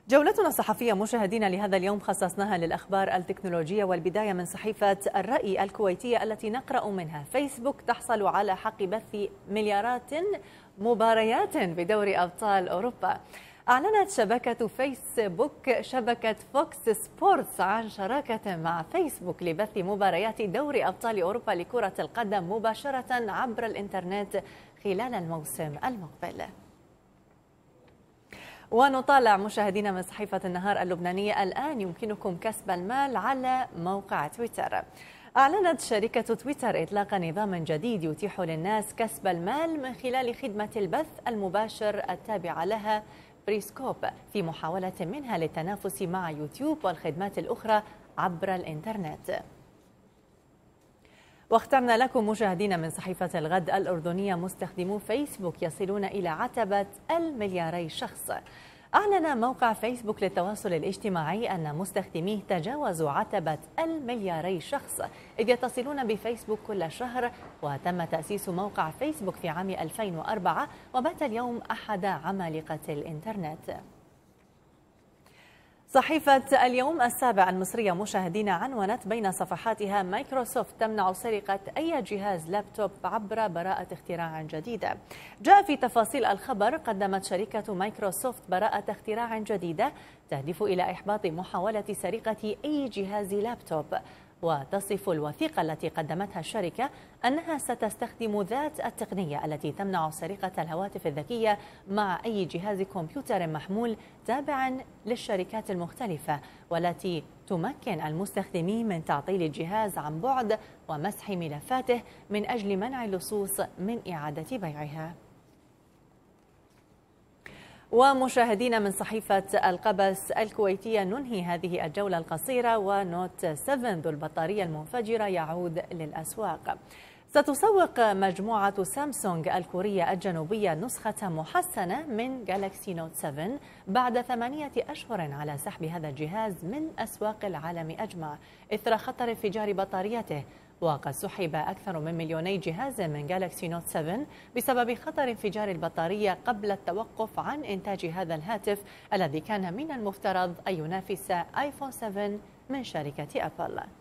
جولتنا الصحفية مشاهدينا لهذا اليوم خصصناها للأخبار التكنولوجية، والبداية من صحيفة الرأي الكويتية التي نقرأ منها: فيسبوك تحصل على حق بث مليارات مباريات بدوري أبطال أوروبا. أعلنت شبكة فيسبوك شبكة فوكس سبورتس عن شراكة مع فيسبوك لبث مباريات دوري أبطال أوروبا لكرة القدم مباشرة عبر الإنترنت خلال الموسم المقبل. ونطالع مشاهدينا من صحيفة النهار اللبنانية: الآن يمكنكم كسب المال على موقع تويتر. أعلنت شركة تويتر إطلاق نظام جديد يتيح للناس كسب المال من خلال خدمة البث المباشر التابعة لها بريسكوب، في محاولة منها للتنافس مع يوتيوب والخدمات الأخرى عبر الإنترنت. واخترنا لكم مشاهدينا من صحيفة الغد الأردنية: مستخدمو فيسبوك يصلون إلى عتبة الملياري شخص. أعلن موقع فيسبوك للتواصل الاجتماعي أن مستخدميه تجاوزوا عتبة الملياري شخص، إذ يتصلون بفيسبوك كل شهر. وتم تأسيس موقع فيسبوك في عام 2004، وبات اليوم أحد عمالقة الإنترنت. صحيفة اليوم السابع المصرية مشاهدينا عنونت بين صفحاتها: مايكروسوفت تمنع سرقة أي جهاز لابتوب عبر براءة اختراع جديدة. جاء في تفاصيل الخبر: قدمت شركة مايكروسوفت براءة اختراع جديدة تهدف إلى إحباط محاولة سرقة أي جهاز لابتوب. وتصف الوثيقة التي قدمتها الشركة أنها ستستخدم ذات التقنية التي تمنع سرقة الهواتف الذكية مع أي جهاز كمبيوتر محمول تابع للشركات المختلفة، والتي تمكن المستخدمين من تعطيل الجهاز عن بعد ومسح ملفاته من أجل منع اللصوص من إعادة بيعها. ومشاهدينا من صحيفة القبس الكويتية ننهي هذه الجولة القصيرة: ونوت 7 ذو البطارية المنفجرة يعود للأسواق. ستسوق مجموعة سامسونج الكورية الجنوبية نسخة محسنة من جالاكسي نوت 7 بعد 8 أشهر على سحب هذا الجهاز من أسواق العالم أجمع إثر خطر انفجار بطاريته. وقد سحب أكثر من 2,000,000 جهاز من جالاكسي نوت 7 بسبب خطر انفجار البطارية قبل التوقف عن إنتاج هذا الهاتف الذي كان من المفترض أن ينافس آيفون 7 من شركة أبل.